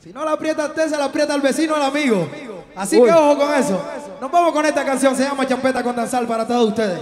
Si no la aprieta usted, se la aprieta al vecino o al amigo. Así que ojo con eso. Nos vamos con esta canción, se llama Champeta con Danzal para todos ustedes.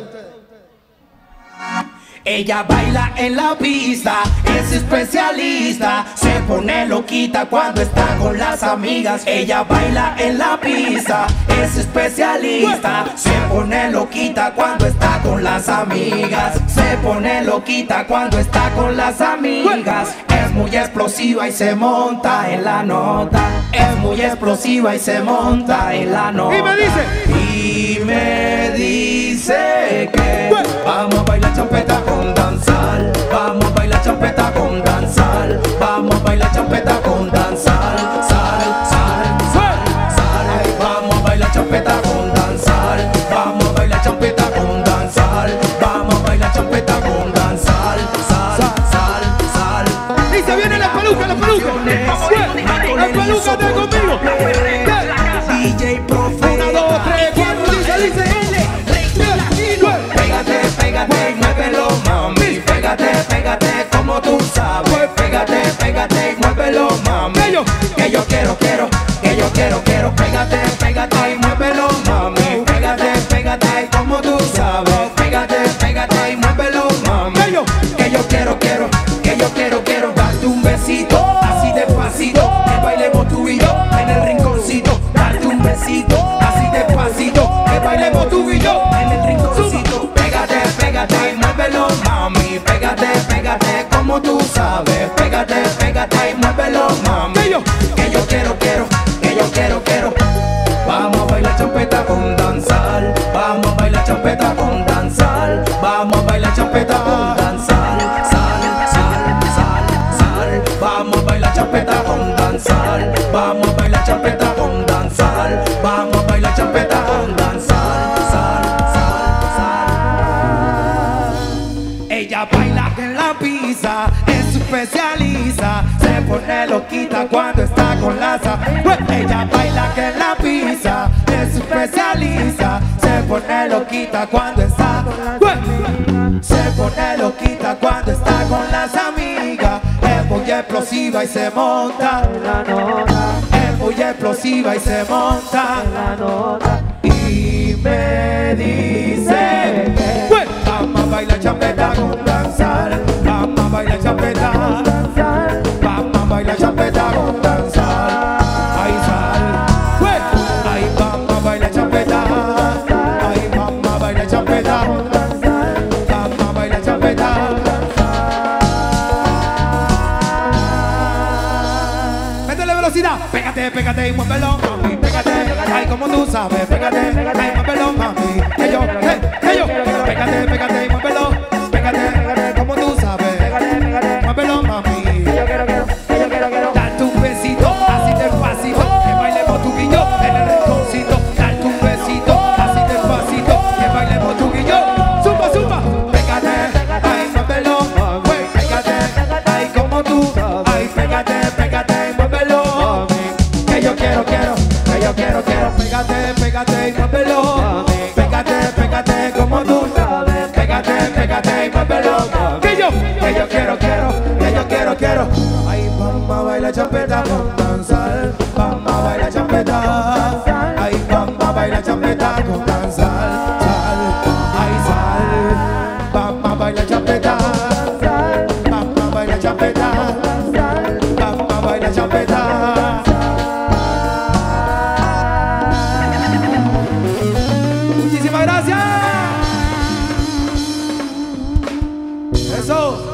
Ella baila en la pista, es especialista, se pone loquita cuando está con las amigas. Ella baila en la pista, es especialista, se pone loquita cuando está con las amigas. Se pone loquita cuando está con las amigas. Es muy explosiva y se monta en la nota. Es muy explosiva y se monta en la nota. Y me dice que vamos a bailar champeta con danzal. Vamos a bailar champeta con danzal. Vamos a bailar champeta con danzal. Sal, sal, sal, sal. Vamos a bailar champeta con danzal. Vamos a bailar champeta con danzal. Vamos a bailar champeta con danzal. Sal, sal, sal. Y se viene la peluca, la peluca. La peluca está conmigo. DJ Profe. 1, 2, 3, 4, dice. Pégate, pégate y muévelo, mami. Pégate, pégate como tú sabes. Pégate, pégate y muévelo, mami. Que yo quiero, que yo quiero. Pégate, pégate y muévelo, mami. Pégate, pégate como tú sabes. Pégate, pégate y muévelo, mami. Que yo quiero, que yo quiero. Darte un besito, así despacito. Que bailemos tú y yo en el rinconcito. Darte un besito, así despacito. Que bailemos tú y yo en el rinconcito. Pégate, pégate y muévelo, mami. Pégate, pégate como tú sabes. Pégate, pégate y muévelo, mami. Que yo quiero, que yo quiero. Vamos a bailar champeta con danzal. Vamos a bailar champeta con danzal. Vamos a bailar champeta con danzal. Sal, sal, sal, sal. Vamos a bailar champeta con danzal. Vamos a bailar champeta con danzal. Vamos a bailar champeta con danzal. Sal, sal, sal. Ella baila en la pista, es especialista, se pone loquita cuando está con las amigas. Ella baila en la pista, es especialista, se pone loquita cuando está. Se pone loquita cuando está con las amigas. Es muy explosiva y se monta en la nota. Es muy explosiva y se monta en la nota. Y me dice que vamos a bailar champeta con danzar. Vamos a bailar champeta. Vamos a bailar champeta con danzar. Ahí sal. Ahí vamos a bailar champeta. Ahí vamos a bailar champeta. Vamos a bailar champeta. Métele velocidad. Pégate, pégate y muévelo, mami. Pégate, ay como tú sabes. Pégate, ay muévelo, mami. Que yo, pégate, pégate y muévelo. Pégate, como tú sabes. Muévelo, mami. Que yo quiero. Darte un besito, así despacito. Que bailemos tú y yo en el rinconcito. Darte un besito, así despacito. Que bailemos tú y yo. Zumba, zumba. Pégate, ay muévelo. Pégate, ay como tú. Ay, pégate, pégate y muévelo. Que yo quiero. Pégate, pégate y muévelo. Pégate, pégate como tú sabes. Pégate y muévelo. Que yo quiero. Ay, vamos a bailar champeta con danzal. Vamos a bailar champeta. Ay, vamos a bailar champeta con danzal. Sal, ay, sal. Vamos a bailar champeta. Vamos a bailar champeta. Vamos a bailar champeta. Muchísimas gracias. Eso.